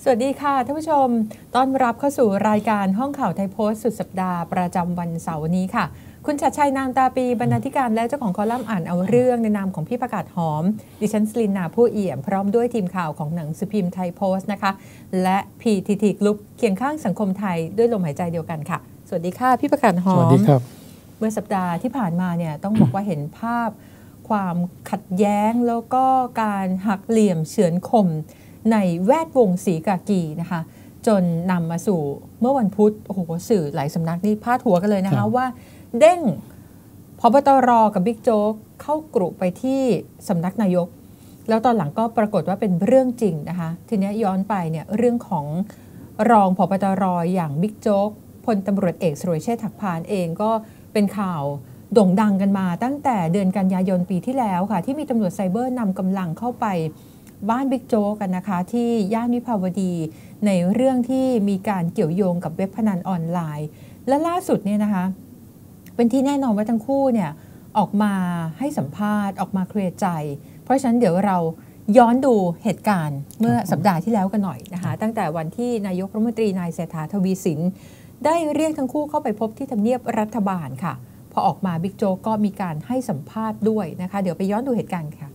สวัสดีค่ะท่านผู้ชมต้อนรับเข้าสู่รายการห้องข่าวไทยโพสต์สุดสัปดาห์ประจำวันเสาร์นี้ค่ะคุณชัดชัยนามตาปีบรรณาธิการและเจ้าของคอลัมน์อ่านเอาเรื่องในนามของพี่ประกาศหอมดิฉันสลินนาผู้เอี่ยมพร้อมด้วยทีมข่าวของหนังสือพิมพ์ไทยโพสต์นะคะและ PTT Group เคียงข้างสังคมไทยด้วยลมหายใจเดียวกันค่ะสวัสดีค่ะพี่ประกาศหอมสวัสดีครับเมื่อสัปดาห์ที่ผ่านมาเนี่ยต้องบอกว่าเห็นภาพความขัดแย้งแล้วก็การหักเหลี่ยมเฉือนคมในแวดวงศรีกากีนะคะจนนำมาสู่เมื่อวันพุธโอ้โหสื่อหลายสำนักนี่พาดหัวกันเลยนะคะว่าเด้งผบตร.กับบิ๊กโจ๊กเข้ากรุไปที่สำนักนายกแล้วตอนหลังก็ปรากฏว่าเป็นเรื่องจริงนะคะทีนี้ย้อนไปเนี่ยเรื่องของรองผบตร.อย่างบิ๊กโจ๊กพลตำรวจเอกสุรเชษฐ์หักพานเองก็เป็นข่าวโด่งดังกันมาตั้งแต่เดือนกันยายนปีที่แล้วค่ะที่มีตำรวจไซเบอร์นำกำลังเข้าไปบ้านบิ๊กโจ๊กกันนะคะที่ย่านวิภาวดีในเรื่องที่มีการเกี่ยวโยงกับเว็บพนันออนไลน์และล่าสุดเนี่ยนะคะเป็นที่แน่นอนว่าทั้งคู่เนี่ยออกมาให้สัมภาษณ์ออกมาเคลียร์ใจเพราะฉะนั้นเดี๋ยวเราย้อนดูเหตุการณ์เมื่อสัปดาห์ที่แล้วกันหน่อยนะคะตั้งแต่วันที่นายกรัฐมนตรีนายเศรษฐาทวีสินได้เรียกทั้งคู่เข้าไปพบที่ทำเนียบรัฐบาลค่ะพอออกมาบิ๊กโจ๊กก็มีการให้สัมภาษณ์ด้วยนะคะเดี๋ยวไปย้อนดูเหตุการณ์ค่ะ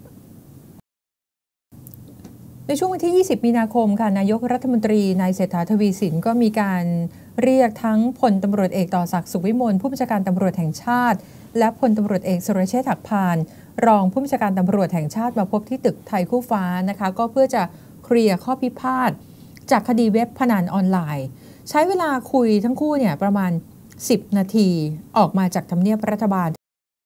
ในช่วงวันที่ 20 มีนาคมค่ะนายกรัฐมนตรีนายเศรษฐาทวีสินก็มีการเรียกทั้งพลตำรวจเอกต่อศักดิ์สุขวิมลผู้บัญชาการตำรวจแห่งชาติและพลตำรวจเอกสุรเชษฐ์หักพานรองผู้บัญชาการตำรวจแห่งชาติมาพบที่ตึกไทยคู่ฟ้านะคะก็เพื่อจะเคลียร์ข้อพิพาทจากคดีเว็บพนันออนไลน์ใช้เวลาคุยทั้งคู่เนี่ยประมาณ10 นาทีออกมาจากทำเนียบรัฐบาล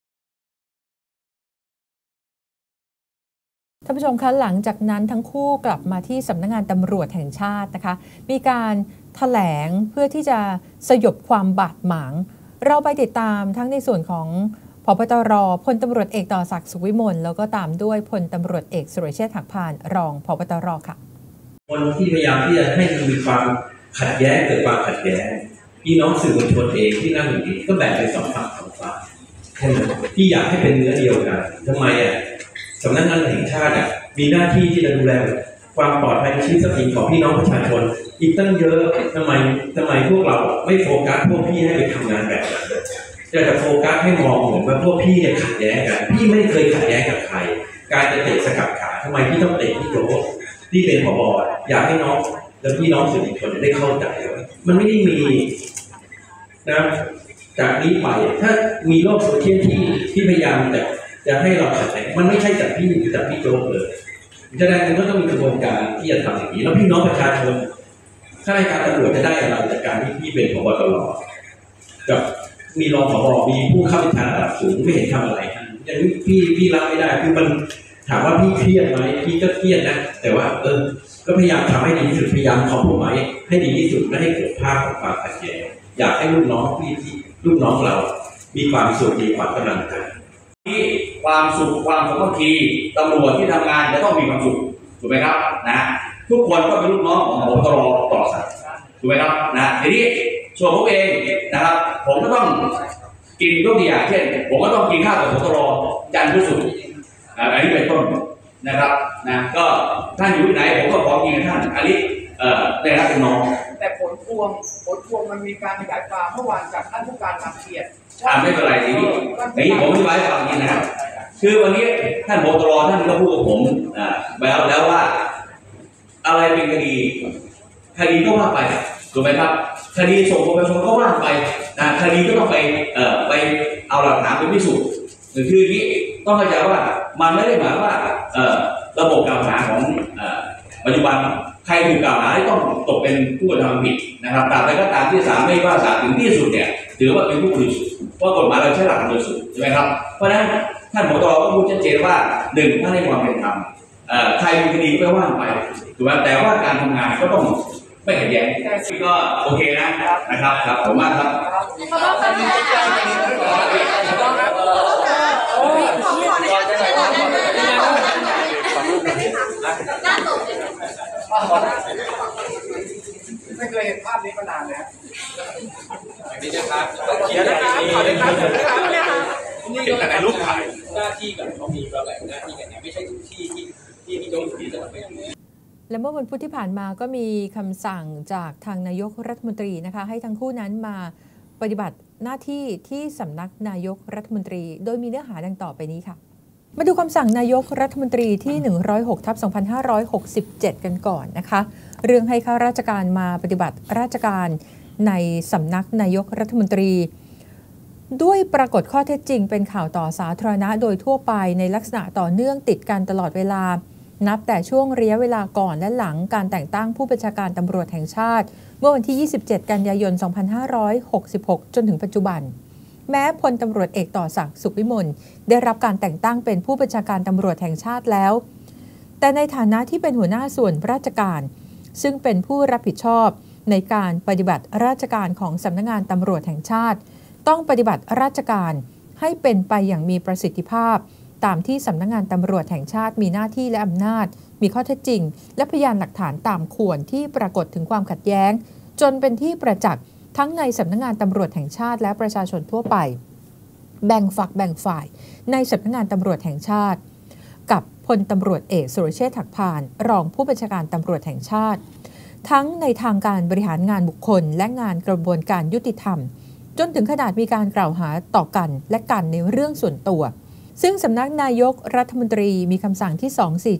ท่านผู้ชมคะหลังจากนั้นทั้งคู่กลับมาที่สำนักงานตำรวจแห่งชาตินะคะมีการแถลงเพื่อที่จะสยบความบาดหมางเราไปติดตามทั้งในส่วนของผบตร.พลตำรวจเอกต่อศักดิ์สุขวิมลแล้วก็ตามด้วยพลตำรวจเอกสุรเชษฐ์หักพานรองผบตร.ค่ะคนที่พยายามที่จะให้มีความขัดแย้งเกิดความขัดแย้งพี่น้องสื่อมวลชนเองที่นั่งอยู่นี้ก็แบ่งเป็น2 ฝั่ง2 ฝ่ายที่อยากให้เป็นเนื้อเดียวกันทำไมสำนักงานแห่งชาติมีหน้าที่ที่จะดูแลความปลอดภัยในชีวิตทรัพย์สินของพี่น้องประชาชนอีกตั้งเยอะทำไมพวกเราไม่โฟกัสพวกพี่ให้ไปทำงานแบบนั้นจะโฟกัสให้มองเหมือนว่าพวกพี่เนี่ยขัดแย้งกันพี่ไม่เคยขัดแย้งกับใครการจะเตะสกัดขาทำไมพี่ต้องเตะพี่โจ๊กที่เป็นผบ.อยากให้น้องและพี่น้องสื่อมวลชนได้เข้าใจว่ามันไม่ได้มีนะจากนี้ไปถ้ามีโลกโซเชียลที่พยายามจะให้เราขัดแย้งมันไม่ใช่จากพี่หรือจากพี่โจ๊กเลยฉะนั้นมันก็ต้องมีกระบวนการที่จะทำอย่างนี้แล้วพี่น้องประชาชนข้าราชการตำรวจจะได้อะไรจากการที่พี่เป็นผบ.ตร.กับมีรองผบ.มีผู้ข้าราชการระดับสูงไม่เห็นทำอะไรอย่างนี้พี่รับไม่ได้คือมันถามว่าพี่เครียดไหมพี่ก็เครียดนะแต่ว่าก็พยายามทำให้ดีที่สุดพยายามคอมโพรไมซ์ให้ดีที่สุดไม่ให้เกิดภาพของความขัดแย้งอยากให้ลูกน้องลูกน้องเรามีความสุขมีความกำลังใจที่ความสุขความสามัคคีตำรวจที่ทำงานจะต้องมีความสุขถูกไหมครับนะทุกคนก็เป็นลูกน้องของผบตร.ต่อศักดิ์ถูกไหมครับนะทีนี้ส่วนผมเองนะครับผมก็ต้องกินยกตัวอย่างเช่นผมก็ต้องกินข้าวกับผบตร.จันทร์พุธศุกร์อันนี้เป็นต้นนะครับนะก็ท่านอยู่ที่ไหนผมก็พร้อมกินกับท่านอันนี้ได้รับเป็นน้องแต่ผลพวงมันมีการขยายความเมื่อวานจากท่านผู้การมาเขียนไม่เป็นไรทีนี้ผมอธิบายให้ฟังจริงนะครับคือวันนี้ท่านผบตร.ท่านก็พูดกับผมแล้วว่าอะไรเป็นคดีก็ว่าไปถูกไหมครับคดีส่งปปช.ก็ว่าไปคดีก็ต้องไปเอาหลักฐานไปพิสูจน์คือนี้ต้องเข้าใจว่ามันไม่ได้หมายว่าระบบกล่าวหาของปัจจุบันใครถูกกล่าวหาต้องตกเป็นผู้กระทำผิดนะครับตราบใดก็ตามที่ศาลไม่ว่าศาลถึงที่สุดเนี่ยถือว่าเป็นผู้บริสุทธิ์เพราะกฎหมายเราใช้หลักบริสุทธิ์ใช่ไหมครับเพราะฉะนั้นท่านผบ.ตร.ก็พูดชัดเจนว่า1ท่านให้ความเป็นธรรมใครมีคดีก็ว่างไปถูกไหมแต่ว่าการทำงานก็ต้องไม่ขัดแย้งก็โอเคนะครับครับผมมากครับไม่เคยเห็นภาพนี้มานานแล้วนี่นะครับเขียนนะครับขอได้ครับนี่เป็นแต่รูปถ่ายหน้าที่กันเขามีระแบ่งหน้าที่กันเนี่ยไม่ใช่ทุกที่ที่โดนที่จะไม่และเมื่อวันพุธที่ผ่านมาก็มีคำสั่งจากทางนายกรัฐมนตรีนะคะให้ทั้งคู่นั้นมาปฏิบัติหน้าที่ที่สำนักนายกรัฐมนตรีโดยมีเนื้อหาดังต่อไปนี้ค่ะมาดูคำสั่งนายกรัฐมนตรีที่106/2567กันก่อนนะคะเรื่องให้ข้าราชการมาปฏิบัติราชการในสำนักนายกรัฐมนตรีด้วยปรากฏข้อเท็จจริงเป็นข่าวต่อสาธารณะโดยทั่วไปในลักษณะต่อเนื่องติดกันตลอดเวลานับแต่ช่วงระยะเวลาก่อนและหลังการแต่งตั้งผู้บัญชาการตำรวจแห่งชาติเมื่อวันที่27กันยายน2566จนถึงปัจจุบันแม้พลตำรวจเอกต่อศักดิ์สุขวิมลได้รับการแต่งตั้งเป็นผู้บัญชาการตำรวจแห่งชาติแล้วแต่ในฐานะที่เป็นหัวหน้าส่วนราชการซึ่งเป็นผู้รับผิดชอบในการปฏิบัติราชการของสำนักงานตำรวจแห่งชาติต้องปฏิบัติราชการให้เป็นไปอย่างมีประสิทธิภาพตามที่สำนักงานตำรวจแห่งชาติมีหน้าที่และอำนาจมีข้อเท็จจริงและพยานหลักฐานตามควรที่ปรากฏถึงความขัดแย้งจนเป็นที่ประจักษ์ทั้งในสำนักงานตำรวจแห่งชาติและประชาชนทั่วไปแบ่งฝักแบ่งฝ่ายในสำนักงานตำรวจแห่งชาติกับพลตำรวจเอกสุรเชษฐ์หักพานรองผู้บัญชาการตำรวจแห่งชาติทั้งในทางการบริหารงานบุคคลและงานกระบวนการยุติธรรมจนถึงขนาดมีการกล่าวหาต่อกันและกันในเรื่องส่วนตัวซึ่งสำนักนายกรัฐมนตรีมีคำสั่งที่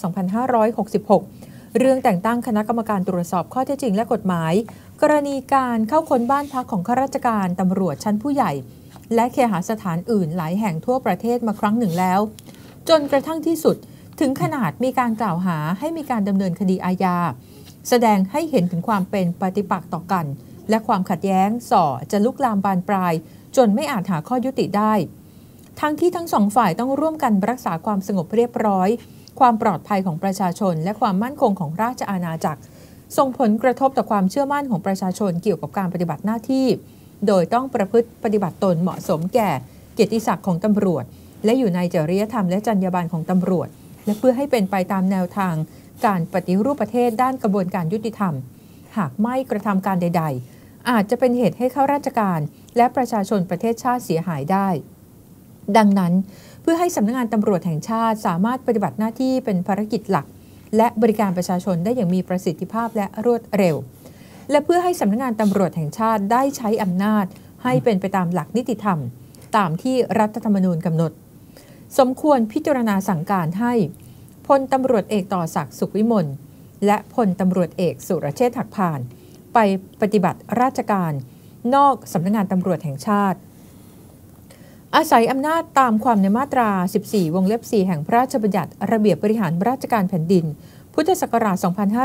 247/2566เรื่องแต่งตั้งคณะกรรมการตรวจสอบข้อเท็จจริงและกฎหมายกรณีการเข้าค้นบ้านพักของข้าราชการตำรวจชั้นผู้ใหญ่และเคหสถานอื่นหลายแห่งทั่วประเทศมาครั้งหนึ่งแล้วจนกระทั่งที่สุดถึงขนาดมีการกล่าวหาให้มีการดำเนินคดีอาญาแสดงให้เห็นถึงความเป็นปฏิปักษ์ต่อกันและความขัดแย้งส่อจะลุกลามบานปลายจนไม่อาจหาข้อยุติได้ทั้งที่ทั้งสองฝ่ายต้องร่วมกันรักษาความสงบเรียบร้อยความปลอดภัยของประชาชนและความมั่นคงของราชอาณาจักรส่งผลกระทบต่อความเชื่อมั่นของประชาชนเกี่ยวกับการปฏิบัติหน้าที่โดยต้องประพฤติปฏิบัติตนเหมาะสมแก่เกียรติศักดิ์ของตำรวจและอยู่ในจริยธรรมและจรรยาบรรณของตำรวจและเพื่อให้เป็นไปตามแนวทางการปฏิรูปประเทศด้านกระบวนการยุติธรรมหากไม่กระทำการใดๆอาจจะเป็นเหตุให้ข้าราชการและประชาชนประเทศชาติเสียหายได้ดังนั้นเพื่อให้สำนักงานตำรวจแห่งชาติสามารถปฏิบัติหน้าที่เป็นภารกิจหลักและบริการประชาชนได้อย่างมีประสิทธิภาพและรวดเร็วและเพื่อให้สำนักงานตำรวจแห่งชาติได้ใช้อำนาจให้เป็นไปตามหลักนิติธรรมตามที่รัฐธรรมนูญกำหนดสมควรพิจารณาสั่งการให้พลตำรวจเอกต่อศักดิ์สุขวิมลและพลตำรวจเอกสุรเชษฐ์หักพานไปปฏิบัติราชการนอกสำนักงานตำรวจแห่งชาติอาศัยอำนาจตามความในมาตรา 14 วงเล็บ 4 แห่งพระราชบัญญัติระเบียบบริหารราชการแผ่นดินพุทธศักราช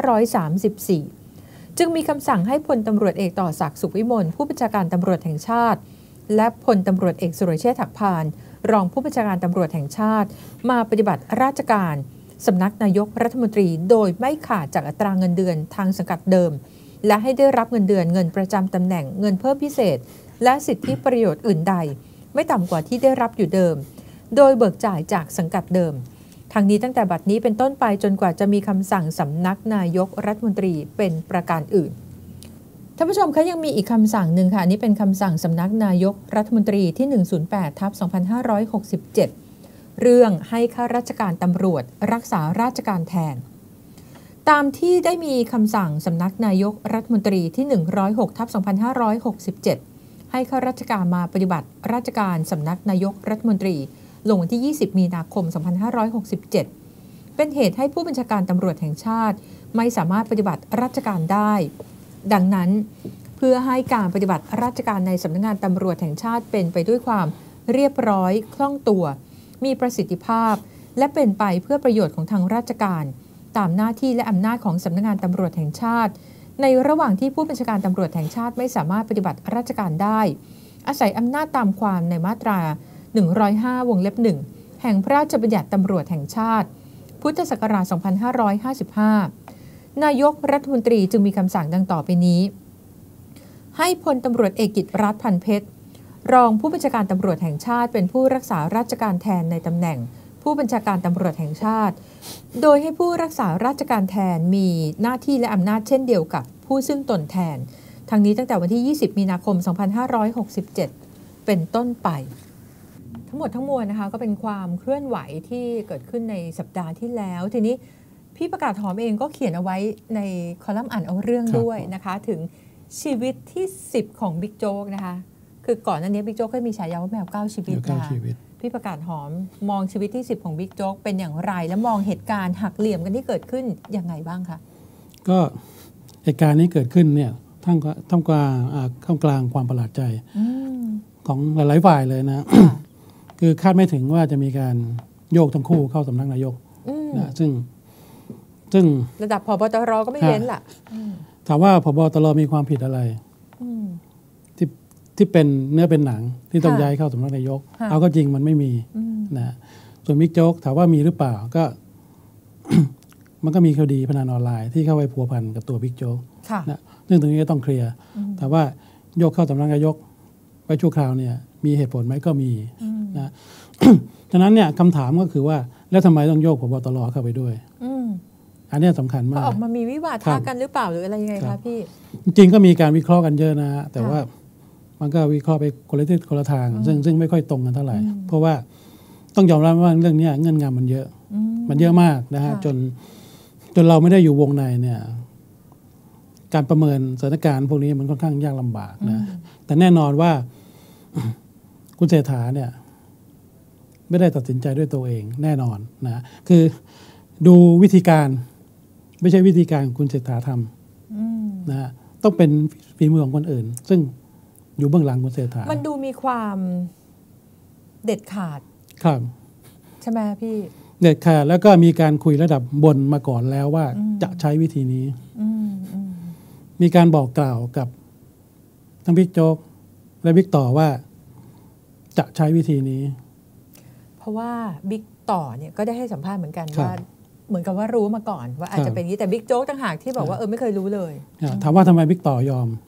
2534 จึงมีคำสั่งให้พลตำรวจเอกต่อศักดิ์สุขวิมลผู้บัญชาการตำรวจแห่งชาติและพลตำรวจเอกสุรเชษฐ์หักพานรองผู้บัญชาการตำรวจแห่งชาติมาปฏิบัติราชการสำนักนายกรัฐมนตรีโดยไม่ขาดจากอัตราเงินเดือนทางสังกัดเดิมและให้ได้รับเงินเดือนเงินประจำตำแหน่งเงินเพิ่มพิเศษและสิทธิประโยชน์อื่นใดไม่ต่ำกว่าที่ได้รับอยู่เดิมโดยเบิกจ่ายจากสังกัดเดิมทั้งนี้ตั้งแต่บัดนี้เป็นต้นไปจนกว่าจะมีคำสั่งสำนักนายกรัฐมนตรีเป็นประการอื่นท่านผู้ชมคะยังมีอีกคำสั่งหนึ่งค่ะนี่เป็นคำสั่งสำนักนายกรัฐมนตรีที่ 108/2567 เรื่องให้ข้าราชการตำรวจรักษาราชการแทนตามที่ได้มีคำสั่งสำนักนายกรัฐมนตรีที่ 106/2567 ให้ข้าราชการมาปฏิบัติราชการสำนักนายกรัฐมนตรีลงวันที่ 20 มีนาคม 2567 เป็นเหตุให้ผู้บัญชาการตำรวจแห่งชาติไม่สามารถปฏิบัติราชการได้ดังนั้นเพื่อให้การปฏิบัติราชการในสำนักงานตำรวจแห่งชาติเป็นไปด้วยความเรียบร้อยคล่องตัวมีประสิทธิภาพและเป็นไปเพื่อประโยชน์ของทางราชการตามหน้าที่และอำนาจของสำนักงานตำรวจแห่งชาติในระหว่างที่ผู้บัญชาการตำรวจแห่งชาติไม่สามารถปฏิบัติราชการได้อาศัยอำนาจตามความในมาตรา 105 วงเล็บ 1 แห่งพระราชบัญญัติตำรวจแห่งชาติพุทธศักราช 2555 นายกรัฐมนตรีจึงมีคำสั่งดังต่อไปนี้ให้พลตำรวจเอกกิตติรัตน์ พันเพชรรองผู้บัญชาการตำรวจแห่งชาติเป็นผู้รักษาราชการแทนในตำแหน่งผู้บัญชาการตำรวจแห่งชาติโดยให้ผู้รักษาราชการแทนมีหน้าที่และอำนาจเช่นเดียวกับผู้ซึ่งตนแทนทั้งนี้ตั้งแต่วันที่ 20 มีนาคม 2567 เป็นต้นไปทั้งหมดทั้งมวลนะคะก็เป็นความเคลื่อนไหวที่เกิดขึ้นในสัปดาห์ที่แล้วทีนี้พี่ประกาศหอมเองก็เขียนเอาไว้ในคอลัมน์อ่านเอาเรื่องด้วยนะคะถึงชีวิตที่10ของบิ๊กโจ๊กนะคะคือก่อนหน้านี้บิ๊กโจ๊กเคยมีฉายาว่าแมว9ชีวิตนะคะพี่ประกาศหอมมองชีวิตที่10ของบิ๊กโจ๊กเป็นอย่างไรและมองเหตุการณ์หักเหลี่ยมกันที่เกิดขึ้นยังไงบ้างคะก็เหตุการณ์นี้เกิดขึ้นเนี่ยท่ามกลางความประหลาดใจของหลายๆฝ่ายเลยนะ คือคาดไม่ถึงว่าจะมีการโยกทั้งคู่เข้าสำนักนายกนะซึ่งระดับผบ.ตร.ก็ไม่เว้นล่ะถามว่าผบ.ตร.มีความผิดอะไรที่เป็นเนื้อเป็นหนังที่ต้องย้ายเข้าสำนักนายกเอาก็จริงมันไม่มีนะส่วนบิ๊กโจ๊กถามว่ามีหรือเปล่าก็ มันก็มีคดีพนันออนไลน์ที่เข้าไปพัวพันกับตัวบิ๊กโจ๊กนะซึ่งตรงนี้ก็ต้องเคลียร์แต่ว่าโยกเข้าสำนักนายกไปชั่วคราวเนี่ยมีเหตุผลไหมก็มีนะ ฉะนั้นเนี่ยคำถามก็คือว่าแล้วทำไมต้องโยกผบ.ตร.เข้าไปด้วยอันนี้สำคัญมากออกมามีวิวาทะกันหรือเปล่าหรืออะไรยังไงคะพี่จริงๆก็มีการวิเคราะห์กันเยอะนะแต่ว่ามันก็วิเคราะห์ไปคนละทิศคนละทางซึ่งไม่ค่อยตรงกันเท่าไหร่เพราะว่าต้องยอมรับว่าเรื่องนี้เงื่อนงำมันเยอะมากนะฮะจนเราไม่ได้อยู่วงในเนี่ยการประเมินสถานการณ์พวกนี้มันค่อนข้างยากลำบากนะแต่แน่นอนว่าคุณเศรษฐาเนี่ยไม่ได้ตัดสินใจด้วยตัวเองแน่นอนนะคือดูวิธีการไม่ใช่วิธีการคุณเศรษฐาทำนะต้องเป็นฝีมือของคนอื่นซึ่งอยู่เบื้องหลังคุณเศรษฐามันดูมีความเด็ดขาดครับใช่ไหมพี่เด็ดขาดแล้วก็มีการคุยระดับบนมาก่อนแล้วว่าจะใช้วิธีนี้มีการบอกกล่าวกับทั้งบิ๊กโจ๊กและบิ๊กต่อว่าจะใช้วิธีนี้เพราะว่าบิ๊กต่อเนี่ยก็ได้ให้สัมภาษณ์เหมือนกันว่าเหมือนกับว่ารู้มาก่อนว่าอาจจะเป็นอย่างนี้แต่บิ๊กโจ๊กต่างหากที่บอกว่าไม่เคยรู้เลยถามว่าทำไมบิ๊กต่อยอม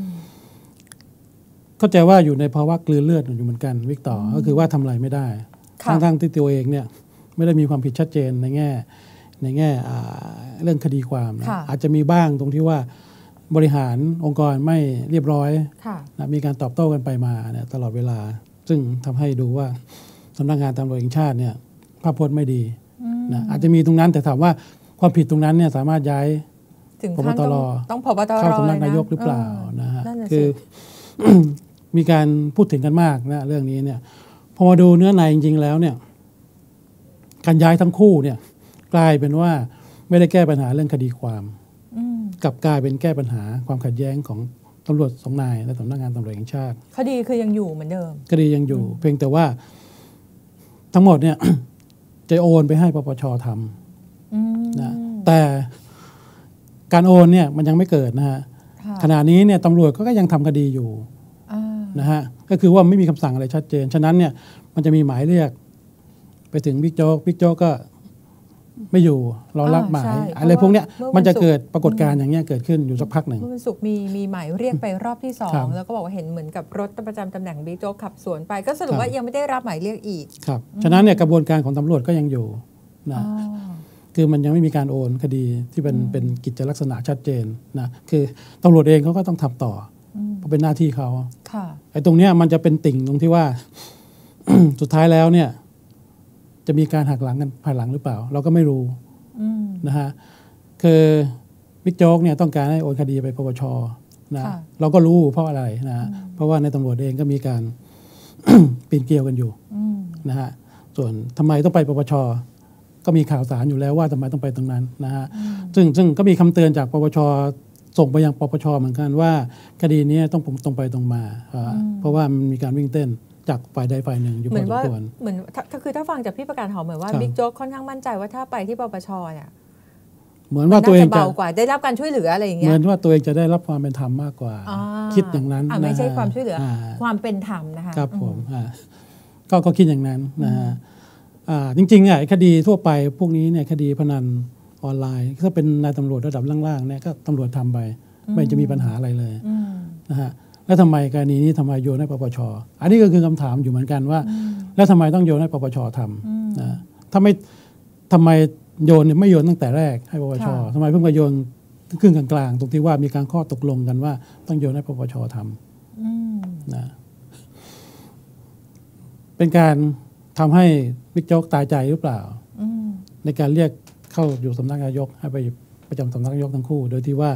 เข้าใจว่าอยู่ในภาวะกลืนเลือดอยู่เหมือนกันบิ๊กต่อก็คือว่าทำอะไรไม่ได้ทั้งที่ตัวเองเนี่ยไม่ได้มีความผิดชัดเจนในแง่เรื่องคดีความนะอาจจะมีบ้างตรงที่ว่าบริหารองค์กรไม่เรียบร้อยนะมีการตอบโต้กันไปมาเนี่ยตลอดเวลาซึ่งทำให้ดูว่าสำนักงานตำรวจแห่งชาติเนี่ยภาพพจน์ไม่ดีนะอาจจะมีตรงนั้นแต่ถามว่าความผิดตรงนั้นเนี่ยสามารถย้ายผบ.ตร.ต้องผบ.ตร. เข้าสำนักนายกหรือเปล่านะฮะคือมีการพูดถึงกันมากนะเรื่องนี้เนี่ยพอมาดูเนื้อในจริงๆแล้วเนี่ยการย้ายทั้งคู่เนี่ยกลายเป็นว่าไม่ได้แก้ปัญหาเรื่องคดีความกลับกลายเป็นแก้ปัญหาความขัดแย้งของตำรวจ2 นายและสำนักงานตำรวจแห่งชาติคดีคือยังอยู่เหมือนเดิมคดียังอยู่เพียงแต่ว่าทั้งหมดเนี่ย จะโอนไปให้ปปช.ทำนะแต่การโอนเนี่ยมันยังไม่เกิดนะฮะขณะนี้เนี่ยตำรวจก็ยังทำคดีอยู่นะฮะก็คือว่าไม่มีคำสั่งอะไรชัดเจนฉะนั้นเนี่ยมันจะมีหมายเรียกไปถึงบิ๊กโจ๊กก็ไม่อยู่รอรับหมายอะไรพวกเนี้ยมันจะเกิดปรากฏการณ์อย่างเงี้ยเกิดขึ้นอยู่สักพักหนึ่งเมื่อวันศุกร์มีหมายเรียกไปรอบที่2แล้วก็บอกว่าเห็นเหมือนกับรถประจำตำแหน่งบิ๊กโจ๊กขับสวนไปก็สรุปว่ายังไม่ได้รับหมายเรียกอีกครับฉะนั้นเนี่ยกระบวนการของตำรวจก็ยังอยู่นะคือมันยังไม่มีการโอนคดีที่เป็นกิจลักษณะชัดเจนนะคือตำรวจเองเขาก็ต้องทำต่อเพราะเป็นหน้าที่เขาไอ้ตรงเนี้ยมันจะเป็นติ่งตรงที่ว่า สุดท้ายแล้วเนี่ยจะมีการหักหลังกันภายหลังหรือเปล่าเราก็ไม่รู้นะฮะคือบิ๊กโจ๊กเนี่ยต้องการให้โอนคดีไปปปช.นะเราก็รู้เพราะอะไรนะเพราะว่าในตำรวจเองก็มีการ ปีนเกลียวกันอยู่นะฮะส่วนทำไมต้องไปปปช.ก็มีข่าวสารอยู่แล้วว่าทำไมต้องไปตรงนั้นนะฮะซึ่งก็มีคำเตือนจากปปช.ส่งไปยังปปช.เหมือนกันว่าคดีนี้ต้องตรงไปตรงมาเพราะว่ามันมีการวิ่งเต้นจากฝ่ายใดฝ่ายหนึ่งอยู่พอสมควรเหมือนคือถ้าฟังจากพี่ประกาศหอมเหมือนว่าบิ๊กโจ๊กค่อนข้างมั่นใจว่าถ้าไปที่ปปช.เนี่ยเหมือนว่าตัวเองจะเบากว่าได้รับการช่วยเหลืออะไรอย่างเงี้ยเหมือนว่าตัวเองจะได้รับความเป็นธรรมมากกว่าคิดอย่างนั้นไม่ใช่ความช่วยเหลือความเป็นธรรมนะคะครับผมก็คิดอย่างนั้นนะฮะจริงๆคดีทั่วไปพวกนี้เนี่ยคดีพนันออนไลน์ถ้าเป็นนายตำรวจระดับล่างๆเนี่ยก็ตำรวจทำไปไม่จะมีปัญหาอะไรเลยนะฮะแล้วทำไมกรณีนี้ทำไมโยนให้ปปช.อันนี้ก็คือคำถามอยู่เหมือนกันว่าแล้วทำไมต้องโยนให้ปปช.ทำนะทำไมโยนไม่โยนตั้งแต่แรกให้ปปช.ทำไมเพิ่งมาโยนครึ่งกลางๆตรงที่ว่ามีการข้อตกลงกันว่าต้องโยนให้ปปช.ทำนะเป็นการทำให้บิ๊กโจ๊กตายใจหรือเปล่าในการเรียกเข้าอยู่สำนักนายกให้ไปประจำสำนักนายกทั้งคู่ โดยที่ว่า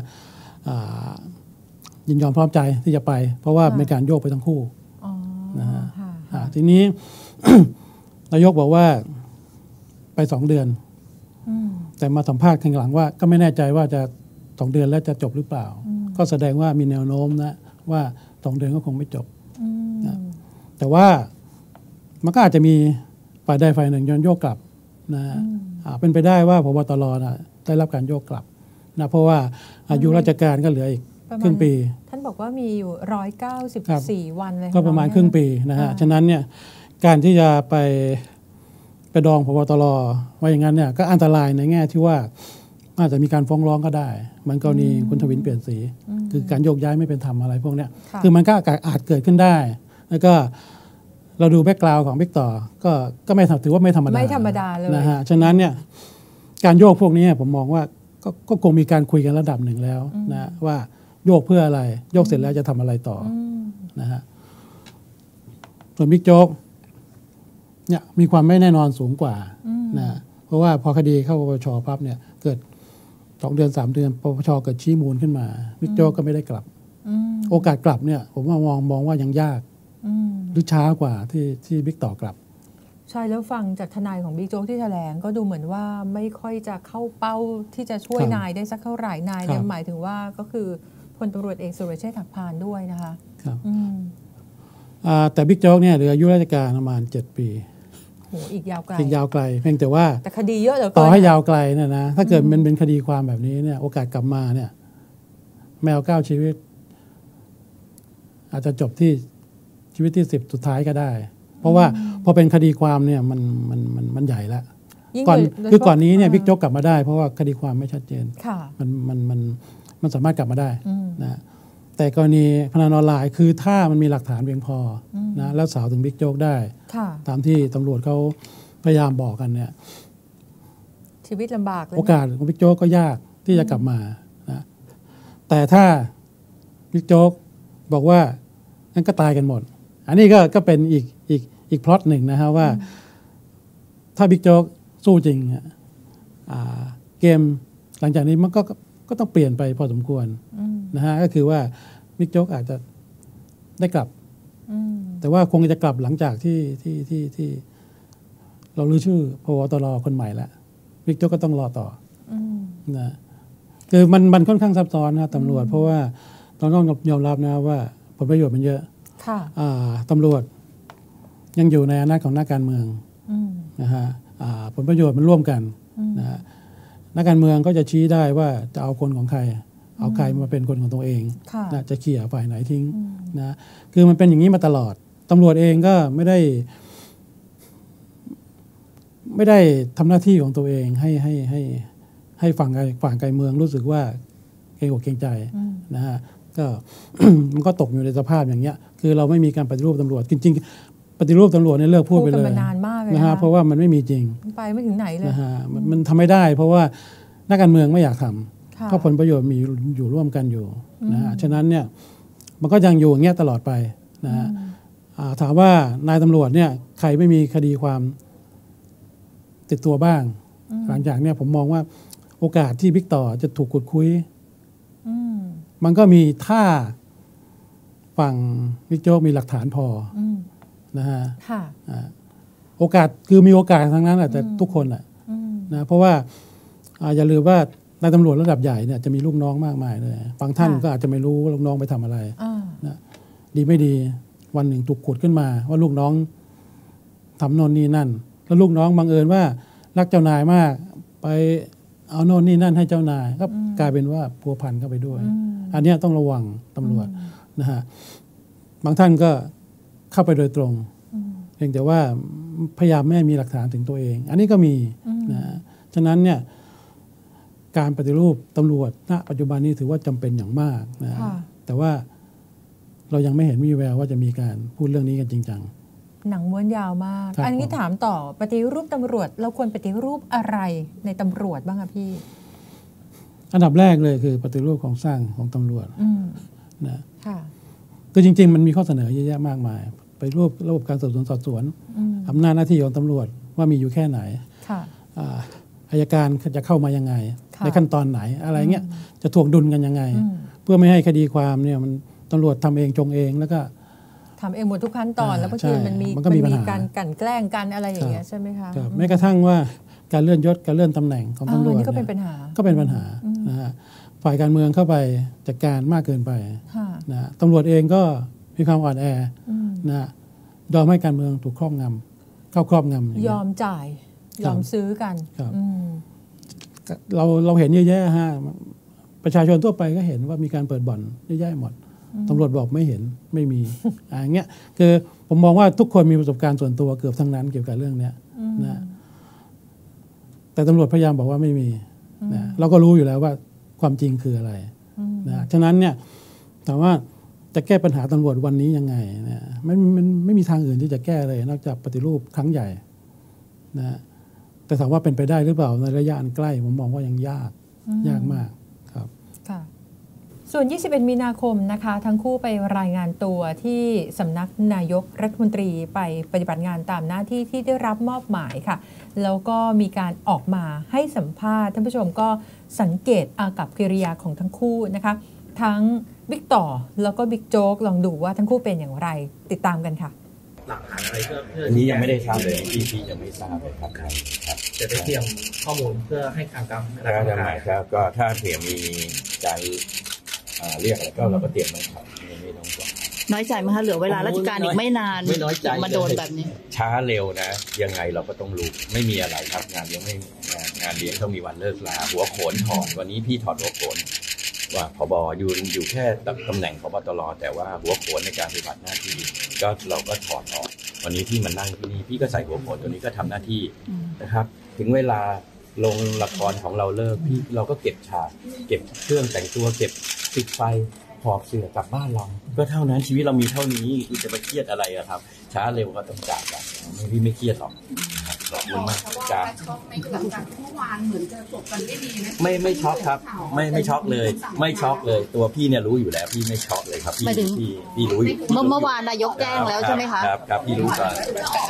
ยินยอมพร้อมใจที่จะไป เพราะว่ามีการโยกไปทั้งคู่นะฮะทีนี้ นายกบอกว่าไป2 เดือนแต่มาสัมภาษณ์ข้างหลังว่าก็ไม่แน่ใจว่าจะ2 เดือนแล้วจะจบหรือเปล่าก็แสดงว่ามีแนวโน้มนะว่า2 เดือนก็คงไม่จบนะแต่ว่ามันก็อาจจะมีฝ่ายใดฝ่ายหนึ่งย้อนโยกกลับนะเป็นไปได้ว่าพบตรได้รับการโยกกลับนะเพราะว่าอายุราชการก็เหลืออีกครึ่งปีท่านบอกว่ามีอยู่194 วันเลยก็ประมาณครึ่งปีนะฮะฉะนั้นเนี่ยการที่จะไปดองพบตรว่าอย่างนั้นเนี่ยก็อันตรายในแง่ที่ว่าอาจจะมีการฟ้องร้องก็ได้มันกรณีคุณทวินเปลี่ยนสีคือการโยกย้ายไม่เป็นธรรมอะไรพวกเนี้ยคือมันก็อาจเกิดขึ้นได้แล้วก็เราดูแบ็กกราวด์ของบิ๊กต่อก็ไม่ถือว่าไม่ธรรมดาเลยนะฮะฉะนั้นเนี่ยการโยกพวกนี้ผมมองว่าก็คงมีการคุยกันระดับหนึ่งแล้วนะว่าโยกเพื่ออะไรโยกเสร็จแล้วจะทำอะไรต่อนะฮะส่วนบิ๊กโจ๊กเนี่ยมีความไม่แน่นอนสูงกว่านะเพราะว่าพอคดีเข้าปปชปั๊บเนี่ยเกิด2 เดือน 3 เดือนปปชเกิดชี้มูลขึ้นมาบิ๊กโจ๊กก็ไม่ได้กลับโอกาสกลับเนี่ยผมว่ามองว่ายังยากหรือช้ากว่าที่บิ๊กต่อกลับใช่แล้วฟังจากทนายของบิ๊กโจ๊กที่แถลงก็ดูเหมือนว่าไม่ค่อยจะเข้าเป้าที่จะช่วยนายได้สักเท่าไหร่นายเนี่ยหมายถึงว่าก็คือพลตำรวจเอกสุรเชษฐ์หักพานด้วยนะคะครับแต่บิ๊กโจ๊กเนี่ยเหลืออายุราชการประมาณ7 ปีโหอีกยาวไกลเพียงแต่ว่าแต่คดีเยอะเหลือเกินต่อให้ยาวไกลเนี่ยนะถ้าเกิดมันเป็นคดีความแบบนี้เนี่ยโอกาสกลับมาเนี่ยแมว9 ชีวิตอาจจะจบที่ชีวิตที่10สุดท้ายก็ได้เพราะว่าพอเป็นคดีความเนี่ยมันใหญ่แล้วก่อนนี้เนี่ยบิ๊กโจ๊กกลับมาได้เพราะว่าคดีความไม่ชัดเจนมันสามารถกลับมาได้นะแต่กรณีพนันออนไลน์คือถ้ามันมีหลักฐานเพียงพอนะแล้วสาวถึงบิ๊กโจ๊กได้ตามที่ตำรวจเขาพยายามบอกกันเนี่ยชีวิตลำบากเลยโอกาสของบิ๊กโจ๊กก็ยากที่จะกลับมานะแต่ถ้าบิ๊กโจ๊กบอกว่างั้นก็ตายกันหมดอันนี้ก็เป็นอีกพล็อตหนึ่งนะฮะว่าถ้าบิ๊กโจ๊กสู้จริงเกมหลังจากนี้มันก็ต้องเปลี่ยนไปพอสมควรนะฮะก็คือว่าบิ๊กโจ๊กอาจจะได้กลับแต่ว่าคงจะกลับหลังจากที่เรารู้ชื่อพบตรคนใหม่แล้วบิ๊กโจ๊กก็ต้องรอต่อนะคือมันค่อนข้างซับซ้อนนะตำรวจเพราะว่าต้องยอมรับนะว่าผลประโยชน์มันเยอะตำรวจยังอยู่ในอำนาจของนักการเมืองนะฮะผลประโยชน์มันร่วมกันนะฮะนักการเมืองก็จะชี้ได้ว่าจะเอาคนของใครเอาใครมาเป็นคนของตัวเองนะจะเขี่ยฝ่ายไหนทิ้งนะคือมันเป็นอย่างนี้มาตลอดตำรวจเองก็ไม่ได้ทำหน้าที่ของตัวเองให้ฝั่งการเมืองรู้สึกว่าเกรงอกเกรงใจนะฮะก็ มันก็ตกอยู่ในสภาพอย่างเงี้ยคือเราไม่มีการปฏิรูปตำรวจจริงๆปฏิรูปตำรวจเนี่ยเลิกพูดไปเลยนานมากเลยนะฮะเพราะว่ามันไม่มีจริงไปไม่ถึงไหนเลยนะฮะมันทำไม่ได้เพราะว่านักการเมืองไม่อยากทำเพราะผลประโยชน์มีอยู่ร่วมกันอยู่นะฮะฉะนั้นเนี่ยมันก็ยังอยู่อย่างเงี้ยตลอดไปนะฮะถามว่านายตำรวจเนี่ยใครไม่มีคดีความติดตัวบ้างหลังจากเนี่ยผมมองว่าโอกาสที่บิ๊กต่อจะถูกขุดคุยมันก็มีถ้าฝั่งบิ๊กโจ๊กมีหลักฐานพอนะฮะโอกาสคือมีโอกาสทั้งนั้นแต่ทุกคนนะเพราะว่าอย่าลืมว่านายตำรวจระดับใหญ่เนี่ยจะมีลูกน้องมากมายเลยบางท่านก็อาจจะไม่รู้ว่าลูกน้องไปทำอะไรนะดีไม่ดีวันหนึ่งถูกขุดขึ้นมาว่าลูกน้องทำโน่นนี่นั่นแล้วลูกน้องบังเอิญว่ารักเจ้านายมากไปเอาโน่นนี่นั่นให้เจ้านายก็กลายเป็นว่าพัวพันเข้าไปด้วยอันนี้ต้องระวังตำรวจนะฮะบางท่านก็เข้าไปโดยตรงเพียงแต่ว่าพยายามไม่มีหลักฐานถึงตัวเองอันนี้ก็มีนะฉะนั้นเนี่ยการปฏิรูปตำรวจณปัจจุบันนี้ถือว่าจำเป็นอย่างมากนะแต่ว่าเรายังไม่เห็นมีแววว่าจะมีการพูดเรื่องนี้กันจริงจังหนังม้วนยาวมากอันนี้ถามต่อปฏิรูปตำรวจเราควรปฏิรูปอะไรในตำรวจบ้างคะพี่อันดับแรกเลยคือปฏิรูปโครงสร้างของตำรวจนะคือจริงๆมันมีข้อเสนอเยอะแยะมากมายไปรูประบบการสืบสวนสอบสวนอำนาจหน้าที่ของตำรวจว่ามีอยู่แค่ไหนอัยการจะเข้ามายังไงในขั้นตอนไหนอะไรเงี้ยจะถ่วงดุลกันยังไงเพื่อไม่ให้คดีความเนี่ยมันตำรวจทำเองจงเองแล้วก็ทำเองหมดทุกขั้นตอนแล้วบางทีมันมีการกลั่นแกล้งกันอะไรอย่างเงี้ยใช่ไหมคะแม้กระทั่งว่าการเลื่อนยศการเลื่อนตำแหน่งของตำรวจก็เป็นปัญหานะฮะฝ่ายการเมืองเข้าไปจัดการมากเกินไปนะตำรวจเองก็มีความอ่อนแอนะยอมให้การเมืองถูกครอบงำเข้าครอบงำยอมจ่ายยอมซื้อกันเราเห็นเยอะแยะฮะประชาชนทั่วไปก็เห็นว่ามีการเปิดบ่อนเยอะแยะหมดตำรวจบอกไม่เห็นไม่มีอย่างเงี้ยคือผมมองว่าทุกคนมีประสบการณ์ส่วนตัวเกือบทั้งนั้นเกี่ยวกับเรื่องนี้นะแต่ตำรวจพยายามบอกว่าไม่มีนะเราก็รู้อยู่แล้วว่าความจริงคืออะไรนะฉะนั้นเนี่ยถามว่าจะแก้ปัญหาตำรวจวันนี้ยังไงนะมันไม่มีทางอื่นที่จะแก้เลยนอกจากปฏิรูปครั้งใหญ่นะแต่ถามว่าเป็นไปได้หรือเปล่าในระยะอันใกล้ผมมองว่ายังยากมากครับค่ะส่วน21มีนาคมนะคะทั้งคู่ไปรายงานตัวที่สำนักนายกรัฐมนตรีไปปฏิบัติงานตามหน้าที่ที่ได้รับมอบหมายค่ะแล้วก็มีการออกมาให้สัมภาษณ์ท่านผู้ชมก็สังเกตอากับกิริยาของทั้งคู่นะคะทั้งบิ๊กต่อแล้วก็บิ๊กโจ๊กลองดูว่าทั้งคู่เป็นอย่างไรติดตามกันค่ะหลักฐานอะไรเพื่ออันนี้ยังไม่ได้ทราบเลยพี่ยังไม่ทราบเลยครับจะได้เตรียมข้อมูลเพื่อให้ทางการครับก็ถ้าเผื่อมีการเรียกอะไรก็เราก็เตรียมไว้ครับไม่ต้องห่วงน้อยใจไหมคะเหลือเวลาราชการอีกไม่นานไม่น้อยใจมาโดนแบบนี้ช้าเร็วนะยังไงเราก็ต้องรู้ไม่มีอะไรครับงานเลี้ยงไม่งานเลี้ยงต้องมีวันเลิกลาหัวโขนถอดวันนี้พี่ถอดหัวโขนว่าผบ.อยู่แค่ตำแหน่งผบ.ตร.แต่ว่าหัวโขนในการปฏิบัติหน้าที่ก็เราก็ถอดออกวันนี้พี่มานั่งที่นี่พี่ก็ใส่หัวโขนตัวนี้ก็ทำหน้าที่นะครับถึงเวลาลงละครของเราเลิกพี่เราก็เก็บฉากเก็บเครื่องแต่งตัวเก็บปิดไฟหอบเสื่อกลับบ้านเราก็เท่านั้นชีวิตเรามีเท่านี้คุณจะไปเครียดอะไรอะครับช้าเร็วก็ต้องจากกันพี่ไม่เครียดหรอกขอบคุณมากจ้าช็อกไหมหลังจากเมื่อวานเหมือนจะจบกันได้ดีนะไม่ช็อกครับไม่ช็อกเลยไม่ช็อกเลยตัวพี่เนี่ยรู้อยู่แล้วพี่ไม่ช็อกเลยครับพี่รู้อยู่เมื่อวานนายกแจ้งแล้วใช่ไหมคะครับพี่รู้ก่อน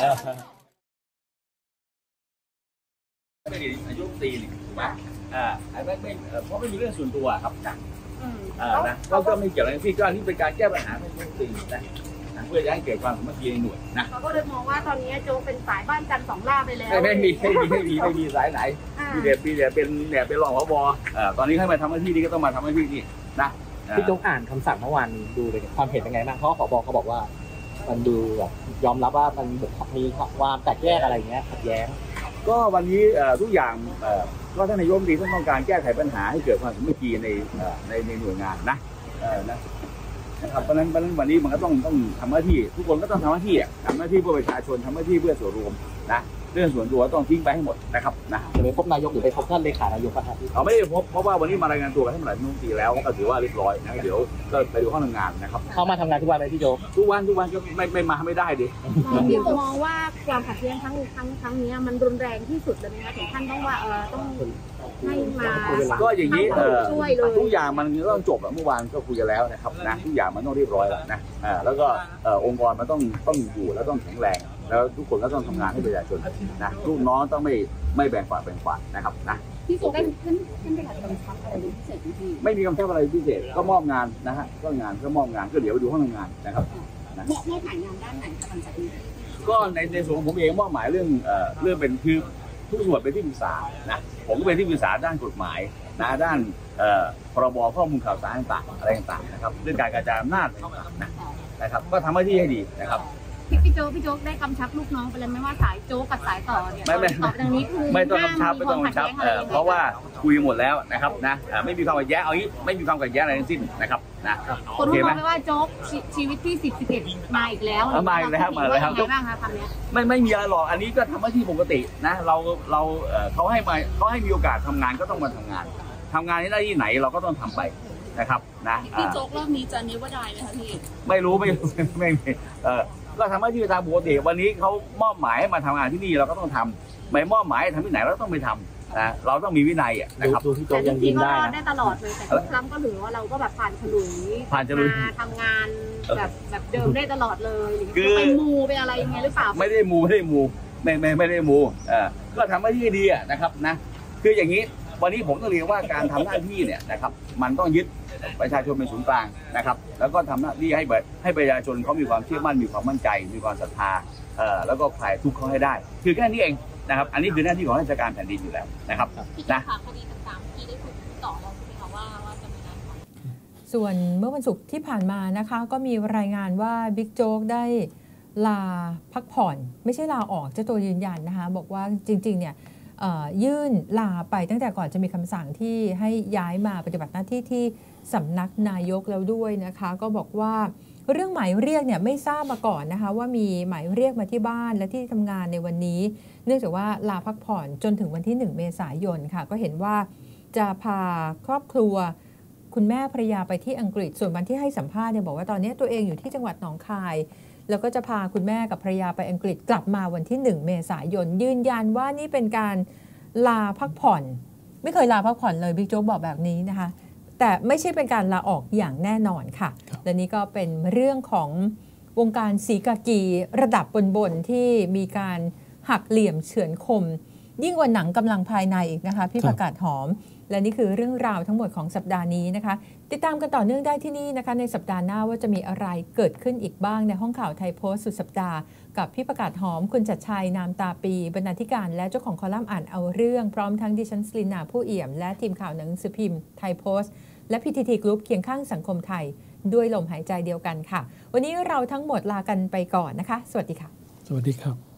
นายกตีถูกไหมไม่เพราะไม่มีเรื่องส่วนตัวครับนะก็ไม่เกี่ยวอะไรพี่ก็นี่เป็นการแก้ปัญหาไม่ต้องตีนะเพื่อจะให้เกิดความสามัคคีในหน่วยนะเขาก็เลยมองว่าตอนนี้โจ๊กเป็นสายบ้านจันทร์สองล่าไปแล้วไม่มีสายไหนมีเด็กเป็นรองผบ.ตอนนี้ให้มาทำหน้าที่นี้ก็ต้องมาทำหน้าที่นี้นะพี่โจ๊กอ่านคำสั่งเมื่อวานดูเลยความเห็นยังไงบ้างเพราะผบ.เขาบอกว่ามันดูแบบยอมรับว่ามันมีความแตกแยกอะไรเงี้ยขัดแย้งก็วันนี้ทุกอย่างก็ท่านนายกรัฐมนตรีต้องการแก้ไขปัญหาให้เกิดความสามัคคีในหน่วยงานนะครับเพราะฉะนั้นวันนี้มันก็ต้องทำหน้าที่ทุกคนก็ต้องทำหน้าที่ทำหน้าที่เพื่อประชาชนทำหน้าที่เพื่อส่วนรวมนะเรื่องส่วนตัวต้องทิ้งไปให้หมดนะครับนะจะไปพบนายกหรือไปพบท่านเลขานายกครับเราไม่ได้พบเพราะว่าวันนี้มารายงานตัวกับท่านนายกรัฐมนตรีแล้วก็ถือว่าเรียบร้อยนะเดี๋ยวก็ไปดูห้องทำงานนะครับเข้ามาทำงานทุกวันไหมพี่โจ๊กทุกวันก็ไม่มาไม่ได้ดิพี่มองว่าความขัดแย้งครั้งนี้มันรุนแรงที่สุดเลยนะคะถึงท่านต้องว่าต้องให้มาก็อย่างนี้ทุกอย่างมันต้องจบแล้วเมื่อวานก็คุยกันแล้วนะครับนะทุกอย่างมันต้องเรียบร้อยแล้วนะแล้วก็องค์กรมันต้องอยู่แล้วต้องแข็งแรงแล้วทุกคนก็ต้องทำงานให้ประชาชนนะลูกน้องต้องไม่แบ่งฝ่ายนะครับนะพี่โจ๊กได้ขึ้นไปหลักกำชับอะไรพิเศษที่ไม่มีกำชับอะไรพิเศษก็มอบงานนะฮะก็มอบงานก็เดี๋ยวไปดูห้องทำงานนะครับมอบหมายงานด้านไหนหลังจากนี้ก็ในส่วนของผมเองมอบหมายเรื่องเป็นคือทุกส่วนเป็นที่ปรึกษานะผมก็เป็นที่ปรึกษาด้านกฎหมายนะด้านพรบข้อมูลข่าวสารต่างๆอะไรต่างๆนะครับเรื่องการกระจายอำนาจต่างๆนะครับก็ทำหน้าที่ให้ดีนะครับพี่โจ๊กได้กำชับลูกน้องไปเลยไหมว่าสายโจ๊กกับสายต่อเนี่ยต่อจากนี้คือไม่ต้องกำชับเพราะว่าคุยหมดแล้วนะครับนะไม่มีความขัดแย้งเอางี้ไม่มีความขัดแย้งอะไรทั้งสิ้นนะครับนะคนมองไปว่าโจ๊กชีวิตที่10-11มาอีกแล้วมาอีกแล้วบ้างคะคำนี้ไม่มีอะไรหรอกอันนี้ก็ทำหน้าที่ปกตินะเราเขาให้มีโอกาสทำงานก็ต้องมาทำงานที่ได้ที่ไหนเราก็ต้องทำไปนะครับนะพี่โจ๊กรอบนี้จะนิวดายไหมคะพี่ไม่รู้ไม่ก็ทำหน้าที่ตามปกติวันนี้เขามอบหมายให้มาทำงานที่นี่เราก็ต้องทำไม่มอบหมายทำที่ไหนเราต้องไปทำนะเราต้องมีวินัยนะครับแต่จริงๆก็ได้ตลอดเลยแต่ทุกครั้งก็ถือว่าเราก็แบบผ่านฉลุยมาทำงานแบบเดิมได้ตลอดเลยคือไปมูไปอะไรยังไงหรือเปล่าไม่ได้มูไม่ได้มูก็ทำหน้าที่ดีนะครับนะคืออย่างนี้วันนี้ผมต้องเรียนว่าการทำหน้าที่เนี่ยนะครับมันต้องยึดประชาชนเป็นศูนย์กลางนะครับแล้วก็ทำหน้าที่ให้ประชาชนเขามีความเชื่อมั่นมีความมั่นใจมีความศรัทธาแล้วก็คลายทุกข์เขาให้ได้คือแค่นี้เองนะครับอันนี้คือหน้าที่ของราชการแผ่นดินอยู่แล้วนะครับนะคดีต่างๆที่ได้ถูกต่อแล้วใช่ไหมคะว่าจะมีการส่วนเมื่อวันศุกร์ที่ผ่านมานะคะก็มีรายงานว่าบิ๊กโจ๊กได้ลาพักผ่อนไม่ใช่ลาออกเจ้าตัวยืนยันนะคะบอกว่าจริงๆเนี่ยยื่นลาไปตั้งแต่ก่อนจะมีคำสั่งที่ให้ย้ายมาปฏิบัติหน้าที่ที่สำนักนายกแล้วด้วยนะคะก็บอกว่าเรื่องหมายเรียกเนี่ยไม่ทราบมาก่อนนะคะว่ามีหมายเรียกมาที่บ้านและที่ทำงานในวันนี้เนื่องจากว่าลาพักผ่อนจนถึงวันที่1 เมษายนค่ะก็เห็นว่าจะพาครอบครัวคุณแม่ภรรยาไปที่อังกฤษส่วนวันที่ให้สัมภาษณ์เนี่ยบอกว่าตอนนี้ตัวเองอยู่ที่จังหวัดหนองคายแล้วก็จะพาคุณแม่กับภรรยาไปอังกฤษกลับมาวันที่1 เมษายนยืนยันว่านี่เป็นการลาพักผ่อนไม่เคยลาพักผ่อนเลยบิ๊กโจ๊กบอกแบบนี้นะคะแต่ไม่ใช่เป็นการลาออกอย่างแน่นอนค่ะและนี่ก็เป็นเรื่องของวงการศรีกากีระดับบนๆที่มีการหักเหลี่ยมเฉือนคมยิ่งกว่าหนังกำลังภายในอีกนะคะพี่ประกาศหอมและนี่คือเรื่องราวทั้งหมดของสัปดาห์นี้นะคะติดตามกันต่อเนื่องได้ที่นี่นะคะในสัปดาห์หน้าว่าจะมีอะไรเกิดขึ้นอีกบ้างในห้องข่าวไทยโพสต์สุดสัปดาห์กับพี่ประกาศหอมคุณจัดชัยนามตาปีบรรณาธิการและเจ้าของคอลัมน์อ่านเอาเรื่องพร้อมทั้งดิฉันสลินาผู้เอี่ยมและทีมข่าวหนังสือพิมพ์ไทยโพสต์และ PTT Group เคียงข้างสังคมไทยด้วยลมหายใจเดียวกันค่ะวันนี้เราทั้งหมดลากันไปก่อนนะคะสวัสดีค่ะสวัสดีครับ